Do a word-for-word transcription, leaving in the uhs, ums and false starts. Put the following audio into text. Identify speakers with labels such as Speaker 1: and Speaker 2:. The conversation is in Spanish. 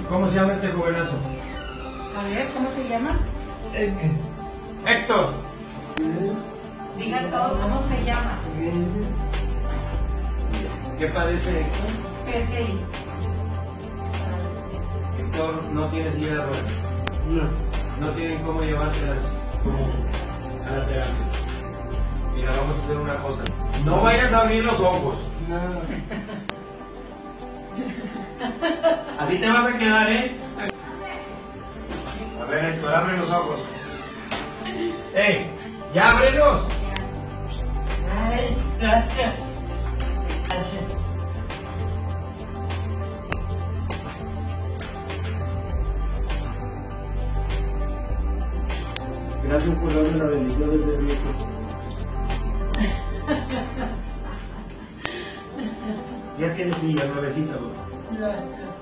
Speaker 1: ¿Cómo se llama este jovenazo?
Speaker 2: A ver, ¿cómo te llamas?
Speaker 1: Héctor.
Speaker 2: Diga todo, ¿cómo se llama?
Speaker 1: ¿Qué padece Héctor?
Speaker 2: P C I.
Speaker 1: Héctor no tiene silla de ruedas. No. No tienen cómo llevártelas como a la terapia. Mira, vamos a hacer una cosa. No vayas a abrir los ojos.
Speaker 3: No.
Speaker 1: Así te vas a quedar, ¿eh? A ver, Héctor, abre los ojos. ¡Ey! ¡Ya ábrelos!
Speaker 3: Ay, gracias.
Speaker 1: Gracias por darme la bendición de ser viejo. Ya tienes silla, nuevecita, bro.
Speaker 3: Gracias.